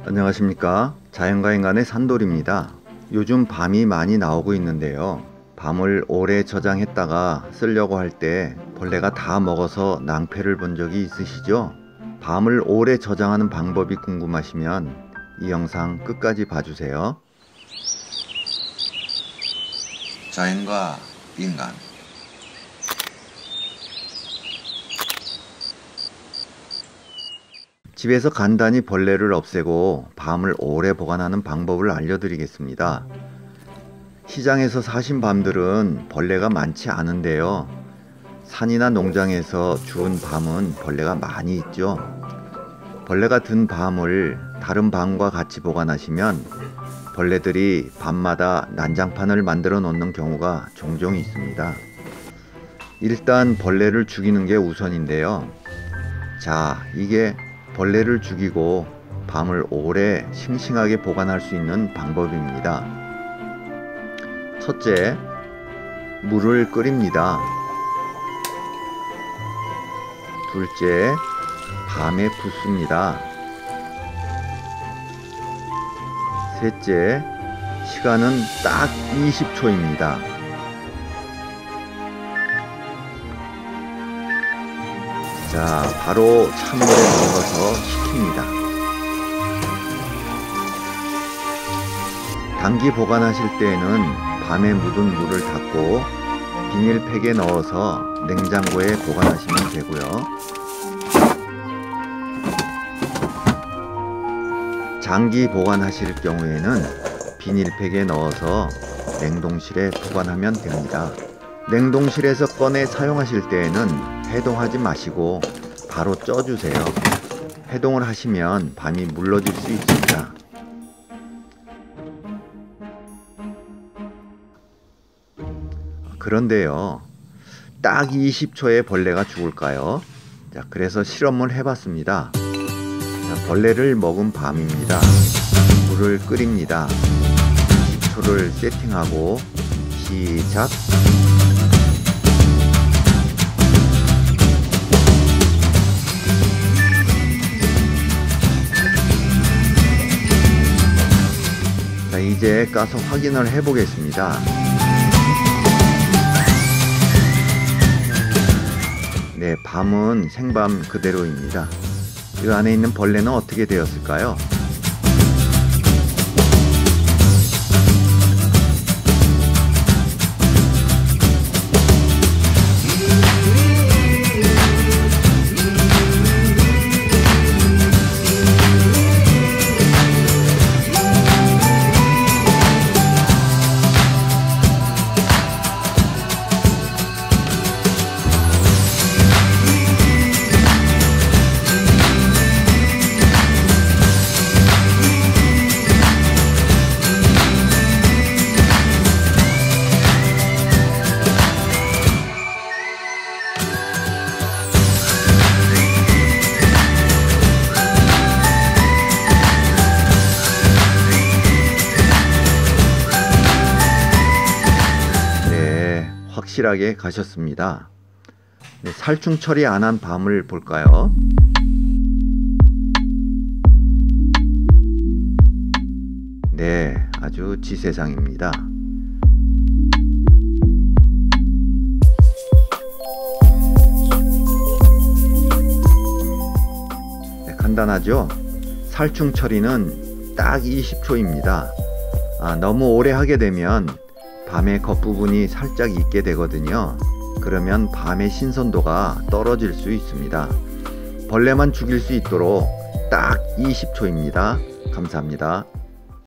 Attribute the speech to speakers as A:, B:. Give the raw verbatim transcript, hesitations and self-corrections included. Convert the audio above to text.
A: 안녕하십니까, 자연과 인간의 산돌입니다. 요즘 밤이 많이 나오고 있는데요, 밤을 오래 저장했다가 쓰려고 할 때 벌레가 다 먹어서 낭패를 본 적이 있으시죠? 밤을 오래 저장하는 방법이 궁금하시면 이 영상 끝까지 봐주세요.
B: 자연과 인간.
A: 집에서 간단히 벌레를 없애고 밤을 오래 보관하는 방법을 알려드리겠습니다. 시장에서 사신 밤들은 벌레가 많지 않은데요, 산이나 농장에서 주운 밤은 벌레가 많이 있죠. 벌레가 든 밤을 다른 밤과 같이 보관하시면 벌레들이 밤마다 난장판을 만들어 놓는 경우가 종종 있습니다. 일단 벌레를 죽이는 게 우선인데요. 자, 이게 벌레를 죽이고 밤을 오래 싱싱하게 보관할 수 있는 방법입니다. 첫째, 물을 끓입니다. 둘째, 밤에 붓습니다. 셋째, 시간은 딱 이십 초입니다. 자, 바로 찬물에 넣어서 식힙니다. 단기 보관하실 때에는 밤에 묻은 물을 닦고 비닐팩에 넣어서 냉장고에 보관하시면 되고요. 장기 보관하실 경우에는 비닐팩에 넣어서 냉동실에 보관하면 됩니다. 냉동실에서 꺼내 사용하실 때에는 해동하지 마시고 바로 쪄주세요. 해동을 하시면 밤이 물러질 수 있습니다. 그런데요, 딱 이십 초에 벌레가 죽을까요? 자, 그래서 실험을 해봤습니다. 자, 벌레를 먹은 밤입니다. 물을 끓입니다. 이십 초를 세팅하고 시작. 자, 이제 까서 확인을 해 보겠습니다. 네, 밤은 생밤 그대로입니다. 이 안에 있는 벌레는 어떻게 되었을까요? 확실하게 가셨습니다. 네, 살충 처리 안 한 밤을 볼까요? 네, 아주 지세상입니다. 네, 간단하죠? 살충 처리는 딱 이십 초입니다. 아, 너무 오래 하게 되면 밤의 겉부분이 살짝 익게 되거든요. 그러면 밤의 신선도가 떨어질 수 있습니다. 벌레만 죽일 수 있도록 딱 이십 초입니다. 감사합니다.